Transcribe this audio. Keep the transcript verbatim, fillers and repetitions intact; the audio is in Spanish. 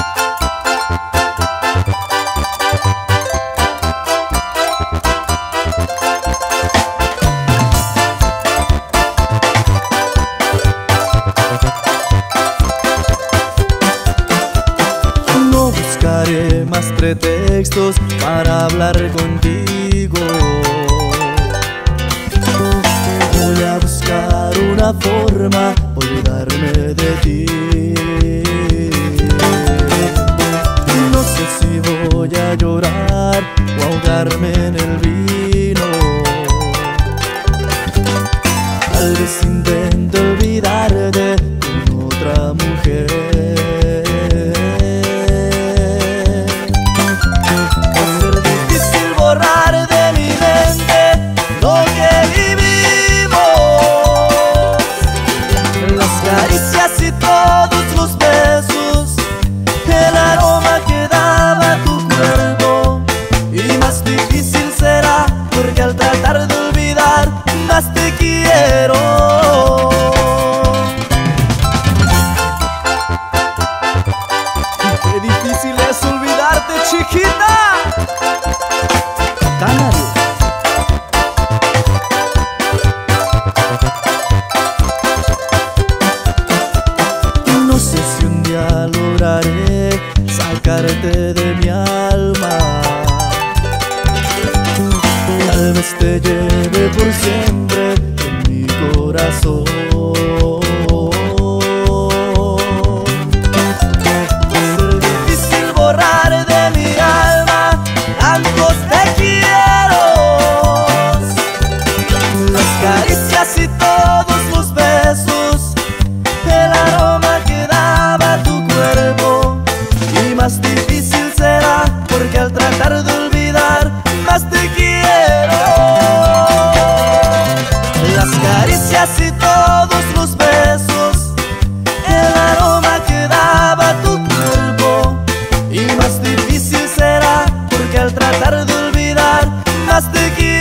No buscaré más pretextos para hablar contigo. Voy a buscar una forma, olvidarme de ti. No sé si voy a llorar o ahogarme en el vino. Tal vez intente olvidarte con otra mujer. Más te quiero. Qué difícil es olvidarte, chiquita. Canario. No sé si un día lograré sacarte de mi alma. Tal vez te lleve por siempre en mi corazón. Va a ser difícil borrar de mi alma tantos te quiero. Las caricias y todos los besos, el aroma que daba tu cuerpo. Y más difícil será porque al tratar de olvidar más te quiero. Las caricias y todos los besos, el aroma que daba tu cuerpo. Y más difícil será porque al tratar de olvidar más te quiero.